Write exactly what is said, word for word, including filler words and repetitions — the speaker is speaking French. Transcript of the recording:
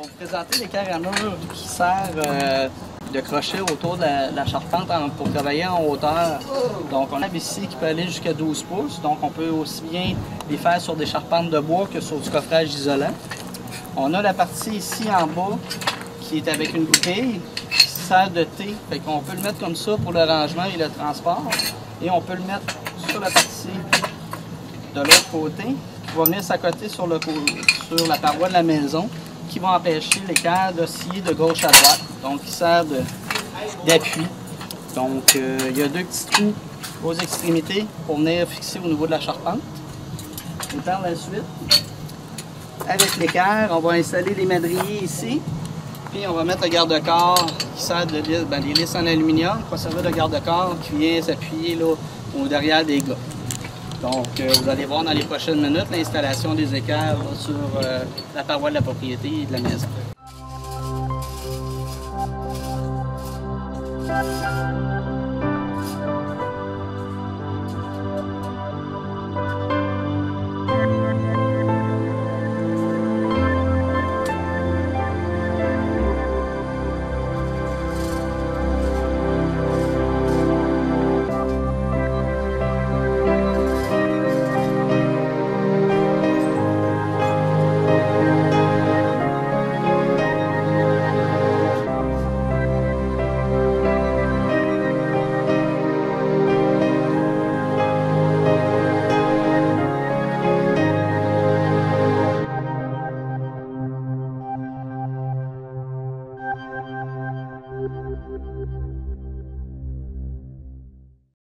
va vous présenter l'équerre à mur qui sert euh, de crochet autour de la, de la charpente en, pour travailler en hauteur. Donc on a ici qui peut aller jusqu'à douze pouces. Donc on peut aussi bien les faire sur des charpentes de bois que sur du coffrage isolant. On a la partie ici en bas qui est avec une bouteille qui sert de thé. Fait qu'on peut le mettre comme ça pour le rangement et le transport. Et on peut le mettre sur la partie de l'autre côté qui va venir s'accoter sur, le, sur la paroi de la maison qui va empêcher l'équerre d'osciller de gauche à droite. Donc il sert d'appui. Donc euh, il y a deux petits trous aux extrémités pour venir fixer au niveau de la charpente. Et par la suite, avec l'équerre, on va installer les madriers ici. Puis on va mettre le garde-corps qui sert de lis, ben, des lisses en aluminium qui va servir de garde-corps qui vient s'appuyer là au derrière des gars. Donc euh, vous allez voir dans les prochaines minutes l'installation des équerres là, sur euh, la paroi de la propriété et de la maison.